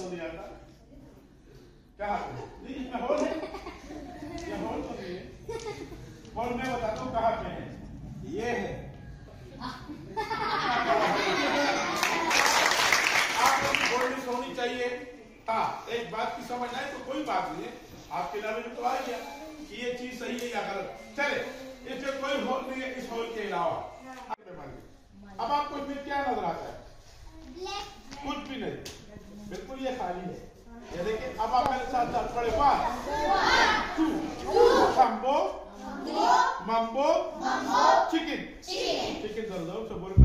तो नहीं आता। क्या नहीं, इसमें होल है, ये होल तो नहीं है। होल मैं बताता हूँ कहाँ पे है। ये है, आपको बोल्डनेस होनी चाहिए। हाँ, एक बात की समझ आए तो कोई बात नहीं है, आपके नजर में तो आ गया कि ये चीज सही है या गलत। चले, इसमें कोई होल नहीं है इस होल के अलावा। अब आपको इसमें क्या नजर आता है? कुछ भी नहीं, बिल्कुल ये खाली है। ये देखिए, अब आप मेरे साथ साथ पढ़े। 1 2 Mambo, chicken. Chicken जरूर से बोल